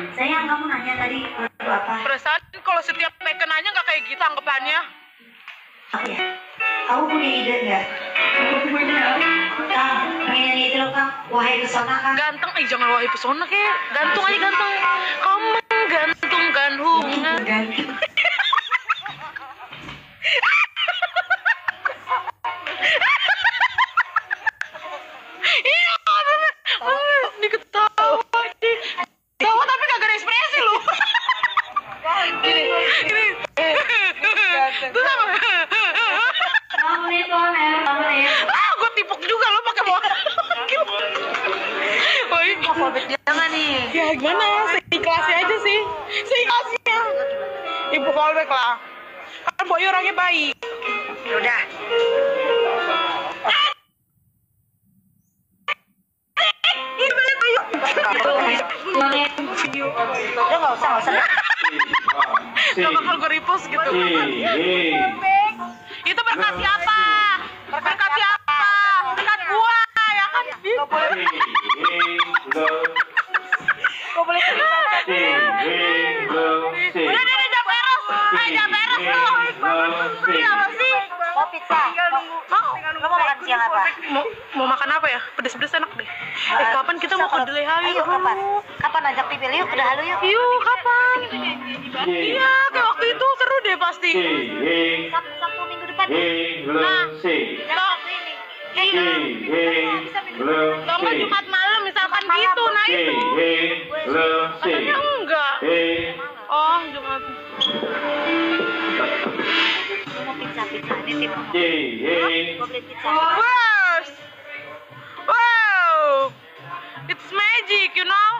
Sayang, kamu nanya tadi lagu apa? Perasaan kalau setiap Tekken nanya nggak kayak gitu anggapannya. Apa ya? Kamu punya ide nggak? Aku punya. Kang, pengen nyanyi itu loh Kang. Wahai pesona Kang. Ganteng, jangan wahai pesona kayak. Gantung aja ganteng. Kamu menggantungkan hubungan. Iya, diketawa. Tawa tapi kagak ada ekspresi lu. Ini. Terus apa? Kamu nih, kamu nih. Gue tipuk juga lo pakai bawa. Woi, Mau fallback dia nggak nih? ya gimana? Seikhlasnya aja sih. Seikhlasnya. Ibu fallback lah. Kan Boy orangnya baik. Udah. Udah nggak usah. Gak bakal gue repost gitu. Itu berkat siapa? Berkat siapa? Berkat gua ya kan? Kau boleh Udah deh, jam beres. Jam beres lu. Ini apa sih? mau pizza? Kamu mau makan siang apa? Mau makan apa ya? Pedes-pedes enak deh. Kapan kita mau ke Delhi Halu? Ayo kapan? Kapan ajak Pipil yuk ke Halu yuk? Yuk, kapan? Iya, kayak waktu itu seru deh pasti. Sabtu minggu depan. Nah, kalau nggak Jumat malam misalkan gitu, nah itu. Katanya enggak. Oh, Jumat. Mau pizza ini tim. Mau beli pizza. Wow, it's magic, you know.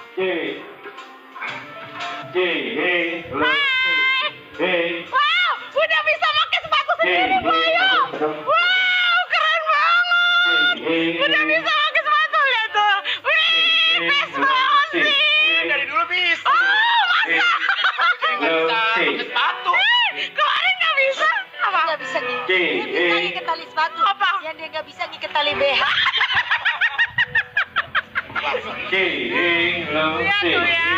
Wow, udah bisa pakai sepatu sendiri, Bayu. Wow, keren banget. Udah bisa pakai sepatu, lihat tuh. Wih, best banget sih. Dari dulu bisa. Oh, masa? Pakai sepatu. Kemarin nggak bisa. Apa? Nggak bisa nih. Dia bisa ngiket tali sepatu. Apa? Yang dia nggak bisa ngiket tali BH. Lihat tuh ya.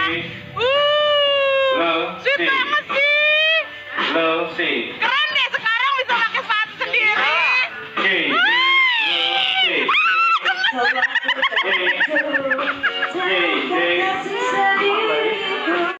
Sweet banget sih. Keren deh, sekarang bisa pakai sepatu sendiri. Gemes.